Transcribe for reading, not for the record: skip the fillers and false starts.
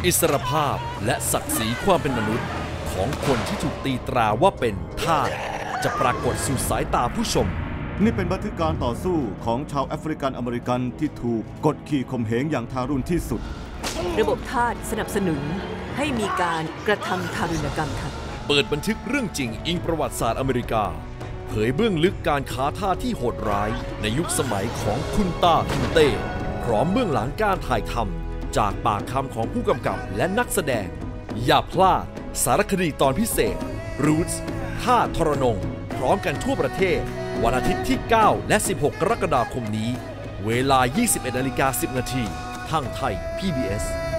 อิสรภาพและศักดิ์ศรีความเป็นมนุษย์ของคนที่ถูกตีตราว่าเป็นทาสจะปรากฏสู่สายตาผู้ชมนี่เป็นบันทึกการต่อสู้ของชาวแอฟริกันอเมริกันที่ถูกกดขี่ข่มเหงอย่างทารุณที่สุดระบบทาสสนับสนุนให้มีการกระทำทารุณกรรมค่ะเปิดบันทึกเรื่องจริงอิงประวัติศาสตร์อเมริกาเผยเบื้องลึกการค้าทาสที่โหดร้ายในยุคสมัยของคุณตาคุณเต้พร้อมเบื้องหลังการถ่ายทำจากปากคำของผู้กำกับและนักแสดงอย่าพลาดสารคดีตอนพิเศษ Roots ทาสทรนงพร้อมกันทั่วประเทศวันอาทิตย์ที่ 9 และ 16 กรกฎาคมนี้เวลา 21:10 น.ทางไทย PBS